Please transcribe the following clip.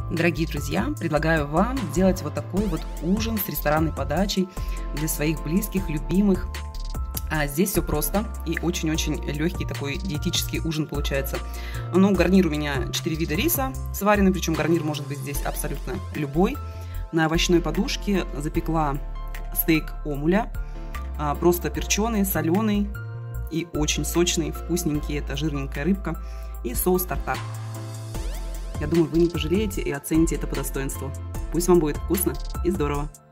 Дорогие друзья, предлагаю вам сделать вот такой вот ужин с ресторанной подачей для своих близких, любимых. Здесь все просто и очень-очень легкий такой диетический ужин получается. Ну, гарнир у меня 4 вида риса сваренный, причем гарнир может быть здесь абсолютно любой. На овощной подушке запекла стейк омуля, просто перченый, соленый и очень сочный, вкусненький. Это жирненькая рыбка и соус тартар. Я думаю, вы не пожалеете и оцените это по достоинству. Пусть вам будет вкусно и здорово!